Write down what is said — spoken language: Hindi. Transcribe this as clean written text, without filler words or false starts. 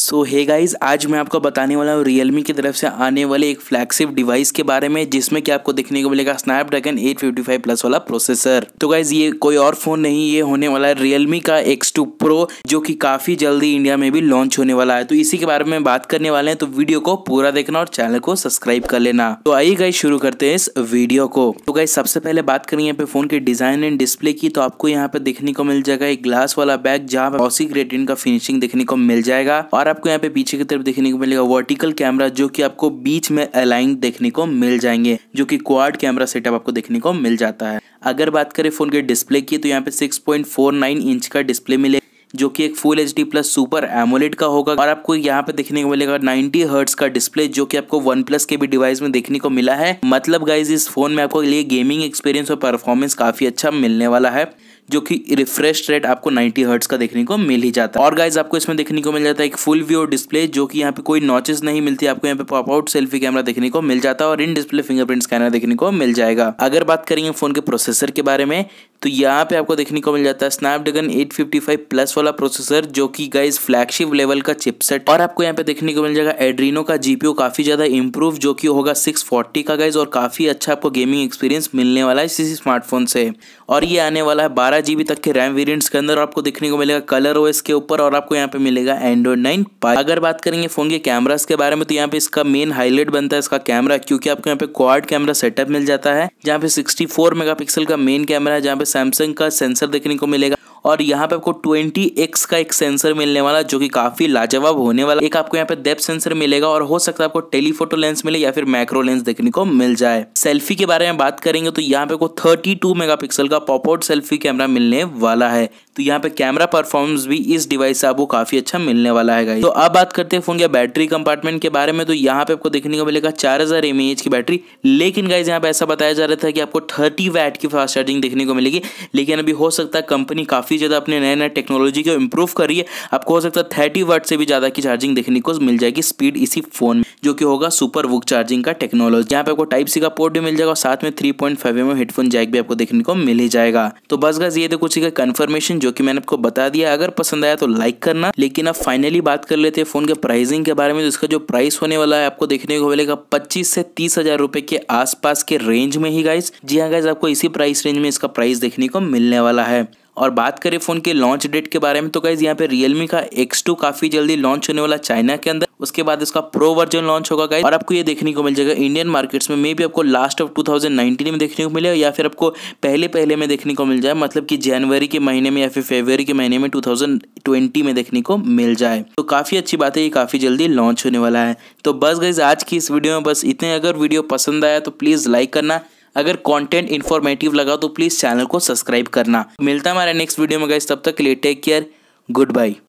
सो हे गाइज, आज मैं आपको बताने वाला हूँ रियलमी की तरफ से आने वाले एक फ्लैगशिप डिवाइस के बारे में, जिसमें कि आपको देखने को मिलेगा स्नैपड्रैगन 855 प्लस वाला प्रोसेसर। तो गाइज ये कोई और फोन नहीं, ये होने वाला है रियलमी का X2 Pro, जो कि काफी जल्दी इंडिया में भी लॉन्च होने वाला है। तो इसी के बारे में बात करने वाले हैं, तो वीडियो को पूरा देखना और चैनल को सब्सक्राइब कर लेना। तो आइए गाइज शुरू करते हैं इस वीडियो को। तो गाइज सबसे पहले बात करें यहाँ पे फोन के डिजाइन एंड डिस्प्ले की, तो आपको यहाँ पे देखने को मिल जाएगा एक ग्लास वाला बैक, जहाँ पे ग्लॉसी ग्रेटिन का फिनिशिंग देखने को मिल जाएगा। और आपको यहाँ पे पीछे की तरफ देखने को मिलेगा वर्टिकल कैमरा, जो कि आपको बीच में अलाइन देखने को मिल जाएंगे, जो कि क्वाड कैमरा सेटअप आपको देखने को मिल जाता है। अगर बात करें फोन के डिस्प्ले की, तो यहाँ पे 6.49 इंच का डिस्प्ले मिले, जो कि एक full HD plus super AMOLED का होगा। और आपको यहाँ पे देखने को मिलेगा 90 हर्ट्ज का डिस्प्ले, जो कि आपको OnePlus के भी डिवाइस में देखने को मिला है। मतलब गाइज इस फोन में आपको लिए गेमिंग एक्सपीरियंस और परफॉर्मेंस काफी अच्छा मिलने वाला है, जो कि रिफ्रेश रेट आपको 90 हर्ट्ज का देखने को मिल ही जाता है। और गाइज आपको इसमें देखने को मिल जाता है एक फुल व्यू डिस्प्ले, जो कि यहाँ पे कोई नॉचेस नहीं मिलती, आपको यहाँ पे पॉप आउट सेल्फी कैमरा देखने को मिल जाता है और इन डिस्प्ले फिंगरप्रिंट स्कैनर देखने को मिल जाएगा। अगर बात करेंगे फोन के प्रोसेसर के बारे में, तो यहाँ पे आपको देखने को मिल जाता है स्नैपड्रैगन 855 प्लस वाला प्रोसेसर, जो कि गाइज फ्लैगशिप लेवल का चिपसेट। और आपको यहाँ पे देखने को मिल जाएगा एड्रीनो का GPU काफी ज्यादा इंप्रूव, जो कि होगा 640 का गाइज, और काफी अच्छा आपको गेमिंग एक्सपीरियंस मिलने वाला है इसी स्मार्टफोन से। और ये आने वाला है 12 GB तक के रैम वेरिएंट्स के अंदर। आपको देखने को मिलेगा कलर OS के ऊपर, और आपको यहाँ पे मिलेगा Android 9 Pie। अगर बात करेंगे फोन के कैमरास के बारे में, तो यहाँ पे इसका मेन हाईलाइट बनता है इसका कैमरा, क्योंकि आपको यहाँ पे क्वाड कैमरा सेटअप मिल जाता है, जहाँ पे 64 मेगापिक्सल का मेन कैमरा है, जहाँ पे सैमसंग का सेंसर देखने को मिलेगा। और यहाँ पे आपको 20x का एक सेंसर मिलने वाला, जो कि काफी लाजवाब होने वाला। एक आपको यहाँ पे डेप्थ सेंसर मिलेगा, और हो सकता है आपको टेलीफोटो लेंस मिले या फिर मैक्रो लेंस देखने को मिल जाए। सेल्फी के बारे में बात करेंगे, तो यहाँ पे आपको 32 मेगापिक्सल का पॉप आउट सेल्फी कैमरा मिलने वाला है। तो यहाँ पे कैमरा परफॉर्मेंस भी इस डिवाइस से आपको काफी अच्छा मिलने वाला है। तो अब बात करते हैं फोन के बैटरी कंपार्टमेंट के बारे में, तो यहाँ पे आपको देखने को मिलेगा 4000 mAh की बैटरी। लेकिन गाइज यहाँ पे ऐसा बताया जा रहा था कि आपको 30 वैट की फास्ट चार्जिंग देखने को मिलेगी, लेकिन अभी हो सकता है कंपनी काफी ज्यादा अपने नए नए टेक्नोलॉजी को इंप्रूव कर रही है, आपको हो सकता है 30 वाट से भी ज्यादा की चार्जिंग देखने को मिल जाएगी स्पीड इसी फोन में, जो कि होगा सुपर वुक चार्जिंग का टेक्नोलॉजी। यहाँ पे आपको Type-C का पोर्ट भी मिल जाएगा, और साथ में 3.5mm हेडफोन जैक भी आपको देखने को मिल ही जाएगा। तो बस गाइस ये तो कुछ का कंफर्मेशन जो कि मैंने आपको बता दिया। अगर पसंद आया तो लाइक करना। लेकिन अब फाइनली बात कर लेते हैं फोन के प्राइसिंग के बारे में। तो इसका जो प्राइस होने वाला है, आपको देखने को मिलेगा 25 से 30 हजार रुपए के आसपास के रेंज में ही गाइस। जी हाँ गाइस, आपको इसी प्राइस रेंज में इसका प्राइस देखने को मिलने वाला है। और बात करें फोन के लॉन्च डेट के बारे में, तो गाइज यहाँ पे रियलमी का X2 काफी जल्दी लॉन्च होने वाला चाइना के अंदर। उसके बाद इसका प्रो वर्जन लॉन्च होगा गाइज, और आपको ये देखने को मिल जाएगा इंडियन मार्केट्स में। मे भी आपको लास्ट ऑफ 2019 में देखने को मिलेगा, या फिर आपको पहले में देखने को मिल जाए, मतलब कि जनवरी के महीने में या फिर फरवरी के महीने में 2020 में देखने को मिल जाए। तो काफी अच्छी बात है, ये काफी जल्दी लॉन्च होने वाला है। तो बस गाइज आज की इस वीडियो में बस इतने। अगर वीडियो पसंद आया तो प्लीज लाइक करना। अगर कंटेंट इन्फॉर्मेटिव लगा तो प्लीज चैनल को सब्सक्राइब करना। मिलता है हमारे नेक्स्ट वीडियो में गाइस, तब तक के लिए टेक केयर, गुड बाय।